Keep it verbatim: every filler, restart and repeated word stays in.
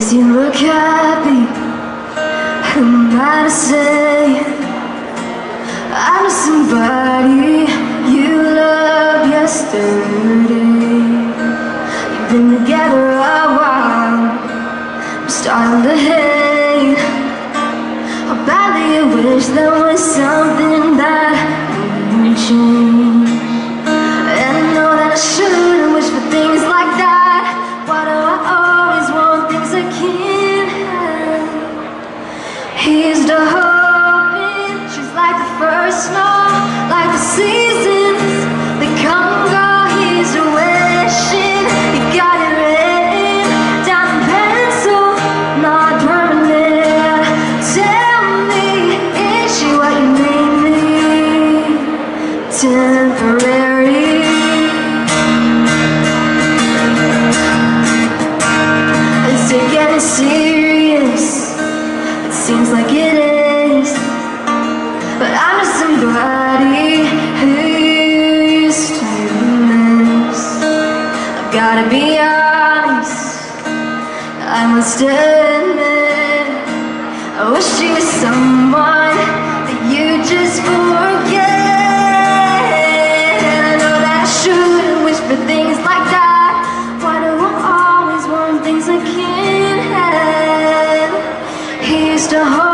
You look happy, who am I to say? I'm just somebody you loved yesterday. You've been together a while, I'm starting to hate how badly you wish there was something that wouldn't change. And I know that I shouldn't wish for things like that. Why do I always want things I can't have? Here's to hoping she's like the first snow, like the seasons they come and go. Here's to wishing you got it written down in pencil, not permanent. Tell me, is she what you made me? Temporary. Is it getting serious? It seems like it is, but I'm just somebody who used to miss. I've gotta be honest, I must admit, I wish you were someone that you just forget. And I know that I shouldn't wish for things like that. Why do I always want things I can't have? Here's to hope